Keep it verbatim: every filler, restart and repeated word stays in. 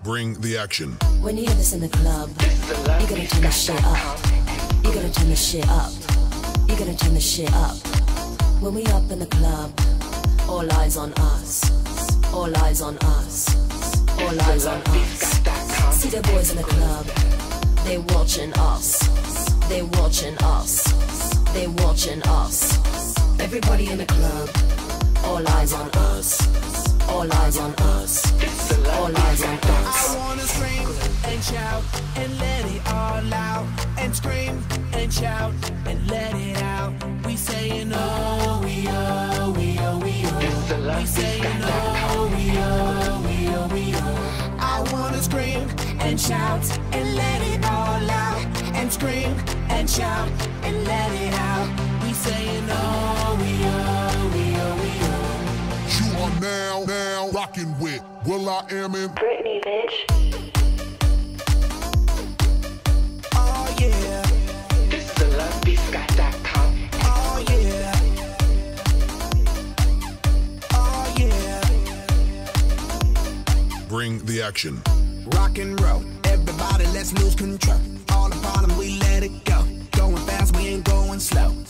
Bring the action. When you hear this in the club, you gotta turn the shit up. You gotta turn the shit up. You gotta turn the shit up. When we up in the club, all eyes on us. All eyes on us. All eyes on us. See the boys in the club, they watching us. They watching us. They watching us. Everybody in the club, all eyes on us. All eyes on us. All eyes on us. I wanna scream and shout and let it all out. And scream and shout and let it out. We saying oh, we oh, we oh, we oh. We saying oh, we oh, we oh, we oh. I wanna scream and shout and let it all out. And scream and shout and let it out. We saying oh, we oh, we oh, we oh. You are now, now rocking with Will I Am in Britney, bitch. Oh yeah. This is a love beat scott dot com. Oh yeah. Oh yeah. Bring the action. Rock and roll. Everybody, let's lose control. All the bottom, we let it go. Going fast, we ain't going slow.